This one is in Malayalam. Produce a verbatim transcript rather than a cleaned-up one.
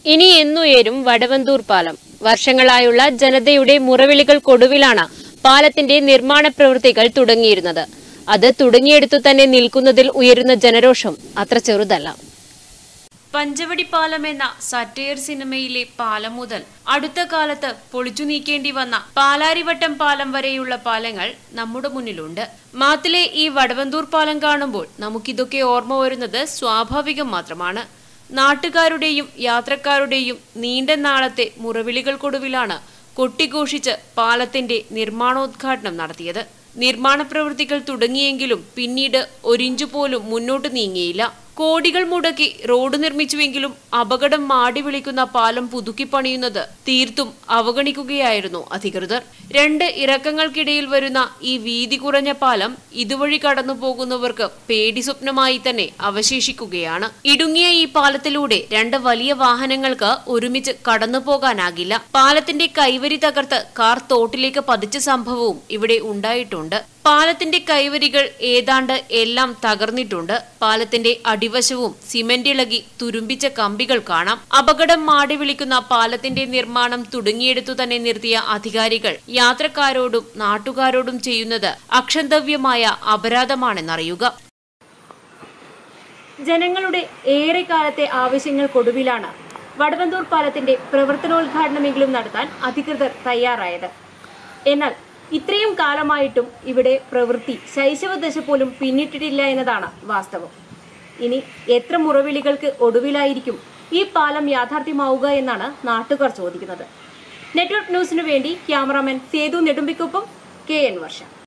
ഇനി എന്നുയരും വടവന്തൂർ പാലം. വർഷങ്ങളായുള്ള ജനതയുടെ മുറവിളികൾക്കൊടുവിലാണ് പാലത്തിന്റെ നിർമ്മാണ പ്രവൃത്തികൾ തുടങ്ങിയിരുന്നത്. അത് തുടങ്ങിയെടുത്തു തന്നെ നിൽക്കുന്നതിൽ ഉയരുന്ന ജനരോഷം അത്ര ചെറുതല്ല. പഞ്ചവടി പാലം എന്ന സറ്റയർ സിനിമയിലെ പാലം മുതൽ അടുത്ത കാലത്ത് പൊളിച്ചു നീക്കേണ്ടി വന്ന പാലാരിവട്ടം പാലം വരെയുള്ള പാലങ്ങൾ നമ്മുടെ മുന്നിലുണ്ട്. മാത്തിലെ ഈ വടവന്തൂർ പാലം കാണുമ്പോൾ നമുക്കിതൊക്കെ ഓർമ്മ വരുന്നത് സ്വാഭാവികം മാത്രമാണ്. നാട്ടുകാരുടെയും യാത്രക്കാരുടെയും നീണ്ട നാളത്തെ മുറവിളികൾക്കൊടുവിലാണ് കൊട്ടിഘോഷിച്ച് പാലത്തിന്റെ നിർമ്മാണോദ്ഘാടനം നടത്തിയത്. നിർമ്മാണ പ്രവൃത്തികൾ തുടങ്ങിയെങ്കിലും പിന്നീട് ഒരിഞ്ചു പോലും മുന്നോട്ട് നീങ്ങിയില്ല. കോടികൾ മുടക്കി റോഡ് നിർമ്മിച്ചുവെങ്കിലും അപകടം മാടി വിളിക്കുന്ന പാലം പുതുക്കി പണിയുന്നത് തീർത്തും അവഗണിക്കുകയായിരുന്നു അധികൃതർ. രണ്ട് ഇറക്കങ്ങൾക്കിടയിൽ വരുന്ന ഈ വീതി കുറഞ്ഞ പാലം ഇതുവഴി കടന്നു പോകുന്നവർക്ക് പേടി സ്വപ്നമായി തന്നെ അവശേഷിക്കുകയാണ്. ഇടുങ്ങിയ ഈ പാലത്തിലൂടെ രണ്ട് വലിയ വാഹനങ്ങൾക്ക് ഒരുമിച്ച് കടന്നു പോകാനാകില്ല. പാലത്തിന്റെ കൈവരി തകർത്ത് കാർ തോട്ടിലേക്ക് പതിച്ച സംഭവവും ഇവിടെ ഉണ്ടായിട്ടുണ്ട്. പാലത്തിന്റെ കൈവരികൾ ഏതാണ്ട് എല്ലാം തകർന്നിട്ടുണ്ട്. പാലത്തിന്റെ അടിവശവും സിമന്റ് ഇളകി തുരുമ്പിച്ച കമ്പികൾ കാണാം. അപകടം മാടി വിളിക്കുന്ന പാലത്തിന്റെ നിർമ്മാണം തുടങ്ങിയെടുത്തു തന്നെ നിർത്തിയ അധികാരികൾ യാത്രക്കാരോടും നാട്ടുകാരോടും ചെയ്യുന്നത് അക്ഷന്തവ്യമായ അപരാധമാണെന്നറിയുക. ജനങ്ങളുടെ ഏറെക്കാലത്തെ ആവശ്യങ്ങൾക്കൊടുവിലാണ് വടവന്തൂർ പാലത്തിന്റെ പ്രവർത്തനോദ്ഘാടനമെങ്കിലും നടത്താൻ അധികൃതർ തയ്യാറായത്. എന്നാൽ ഇത്രയും കാലമായിട്ടും ഇവിടെ പ്രവൃത്തി ശൈശവദശ പോലും പിന്നിട്ടിട്ടില്ല എന്നതാണ് വാസ്തവം. ഇനി എത്ര മുറവിളികൾക്ക് ഒടുവിലായിരിക്കും ഈ പാലം യാഥാർത്ഥ്യമാവുക എന്നാണ് നാട്ടുകാർ ചോദിക്കുന്നത്. നെറ്റ്വർക്ക് ന്യൂസിനു വേണ്ടി ക്യാമറാമാൻ സേതു നെടുമ്പിക്കൊപ്പം കെ എൻ വർഷ.